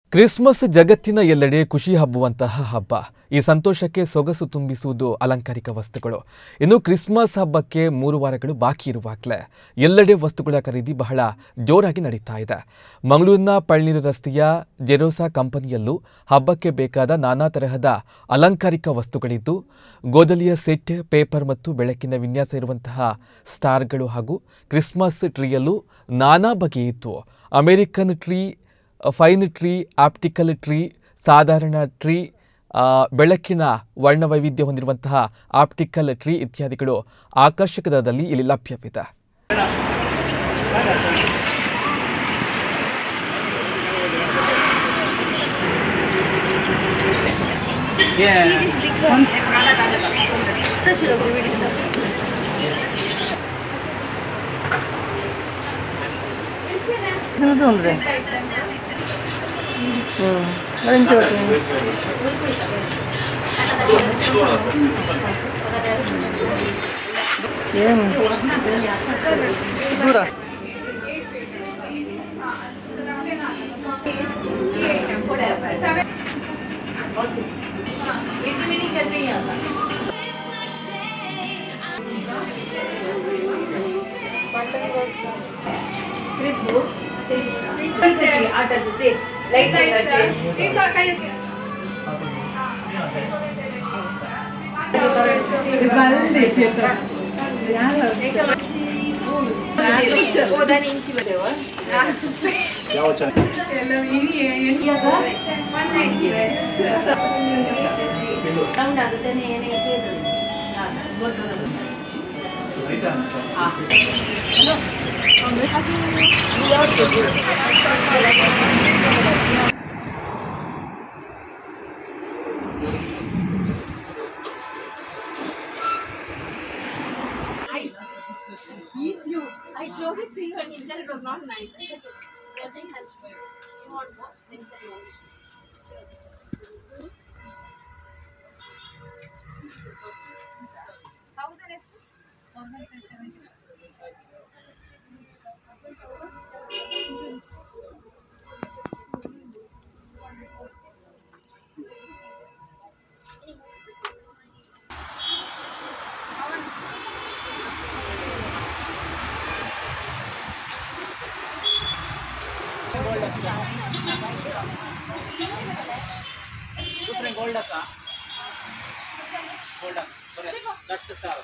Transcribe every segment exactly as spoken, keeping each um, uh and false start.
Christmas ಜಗತ್ತಿನ ಎಲ್ಲೆಡೆ ಖುಷಿ ಹಬ್ಬುವಂತಹ ಹಬ್ಬ. ಈ ಸಂತೋಷಕ್ಕೆ ಸೊಗಸು ತುಂಬಿಸುವುದು ಅಲಂಕಾರಿಕ ವಸ್ತುಗಳು. ಇನ್ನು ಕ್ರಿಸ್ಮಸ್ ಹಬ್ಬಕ್ಕೆ ಮೂರು ವಾರಗಳು ಬಾಕಿ ಇರುವಾಗಲೇ ಎಲ್ಲೆಡೆ ವಸ್ತುಗಳ ಖರೀದಿ ಬಹಳ ಜೋರಾಗಿ ನಡೀತಾ ಇದೆ. ಮಂಗಳೂರಿನ ಪಳ್ನೀರು ರಸ್ತೆಯ ಜೆರೋಸಾ ಕಂಪನಿಯಲ್ಲೂ ಹಬ್ಬಕ್ಕೆ ಬೇಕಾದ ನಾನಾ ತರಹದ ಅಲಂಕಾರಿಕ ವಸ್ತುಗಳಿದ್ದು, ಗೋದಲಿಯ ಸೆಟ್, ಪೇಪರ್ ಮತ್ತು ಬೆಳಕಿನ ವಿನ್ಯಾಸ ಇರುವಂತಹ ಸ್ಟಾರ್ಗಳು ಹಾಗೂ ಕ್ರಿಸ್ಮಸ್ ಟ್ರೀಯಲ್ಲೂ ನಾನಾ ಬಗೆಯಿತ್ತು. American tree, pine tree, optical tree, ಸಾಧಾರಣ ಟ್ರೀ, ಬೆಳಕಿನ ವರ್ಣವೈವಿಧ್ಯ ಹೊಂದಿರುವಂತಹ ಆಪ್ಟಿಕಲ್ ಟ್ರೀ ಇತ್ಯಾದಿಗಳು ಆಕರ್ಷಕ ದರದಲ್ಲಿ ಇಲ್ಲಿ ಲಭ್ಯವಿದೆ. ಏನು ದೂರ लाइट लाइट एक तो कहीं बाल देते तो यार एक तो वो दानी इंची बड़े हुआ क्या हो चल चलो ये ये क्या था वन नाइन्टी राउंड आते नहीं ये नहीं किए बहुत हाँ हेलो हमने काफी You, I showed it to you and you said it was not nice. I said, you're saying such words. You want what? Then you said you want to show. Thousand is thousand seventy. Different gold as a gold as sorry that's the star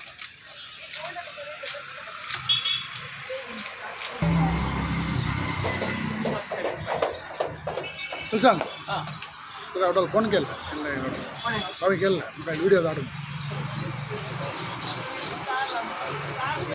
तुझं सांग तुला order phone केला अभी केला video काढून